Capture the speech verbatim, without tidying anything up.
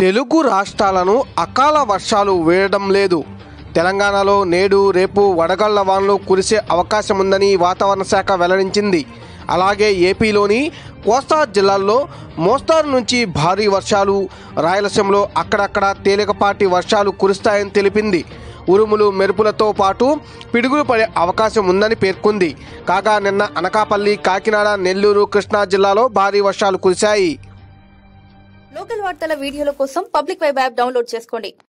తెలుగు రాష్ట్రాలను అకాల వర్షాలు వేయడం లేదు. తెలంగాణలో నేడు రేపు వడగళ్ల వానలు కురిసే అవకాశం ఉందని వాతావరణ శాఖ వెల్లడించింది. అలాగే ఏపీలోని కోస్తా జిల్లాల్లో మోస్తారు నుంచి భారీ వర్షాలు, రాయలసీమలో అక్కడక్కడ తేలికపాటి వర్షాలు కురుస్తాయని తెలిపింది. ఉరుములు మెరుపులతో పాటు పిడుగులు పడే అవకాశం ఉందని పేర్కొంది. కాగా నిన్న అనకాపల్లి, కాకినాడ, నెల్లూరు, కృష్ణా జిల్లాలో భారీ వర్షాలు కురిశాయి. లోకల్ వార్తల వీడియోల కోసం పబ్లిక్ వెబ్ యాప్ డౌన్లోడ్ చేసుకోండి.